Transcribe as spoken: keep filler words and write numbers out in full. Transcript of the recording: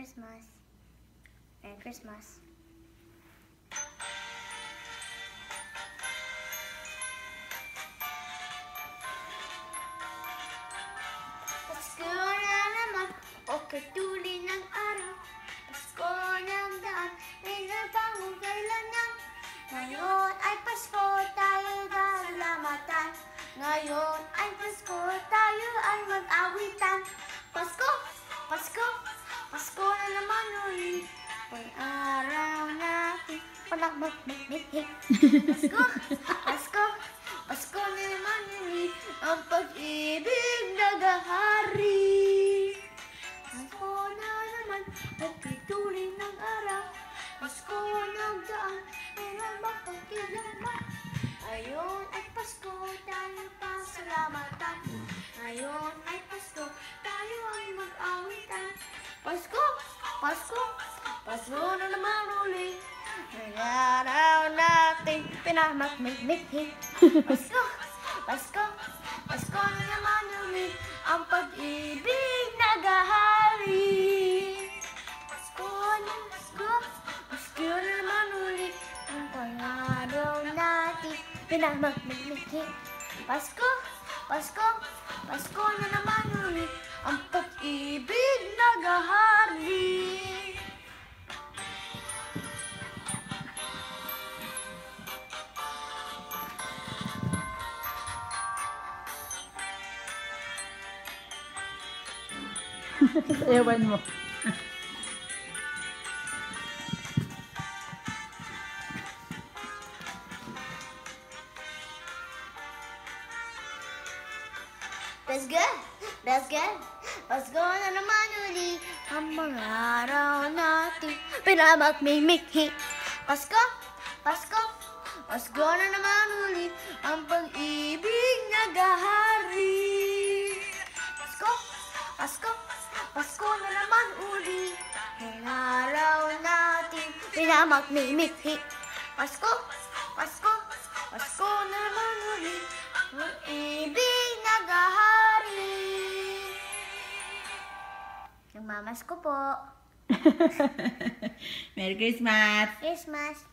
Christmas. Merry Christmas. Pasko na naman, okay tuloy ng araw. Pasko ng daan, may nabangong kailan lang. Ngayon ay Pasko, tayo salamatan. Ngayon ay Pasko, tayo ay mag-awitan. Pasko, Pasko, Pasko na naman ulit. Pag-araw natin, palang mag-mag-hit. Pasko, Pasko, Pasko na naman ulit. Ang pag-ibig nagahari. Pasko na naman, okay tuloy ng araw. Pasko ng daan, may nabangong Ngayon ay Pasko, tayo pasalamatan. Ngayon ay Pasko, tayo ay mag-awitan. Pasko, Pasko, Pasko na naman uli. Ngayong araw natin pinamagmigmighin. Pasko, Pasko, Pasko na naman uli. Ang pag-ibig nagahari. Pasko na, Pasko, Pasko na naman uli. Ang pangaraw natin pinamagmigmighin. Pasko, Pasko, Pasko na naman ulit. Ang pag-ibig nagahari. Ewan mo. That's good. That's good. Pasko na naman uli. Ang mga araw natin pinamagmimikhi. Pasko, Pasko, Pasko na naman uli. Ang pag-ibig nagahari. Pasko, Pasko, Pasko na naman uli. Ang araw natin pinamagmimikhi. Pasko, Pasko, Pasko na naman uli. Ang ibig nagahari. Nagmamas ko po. Merry Christmas! Christmas.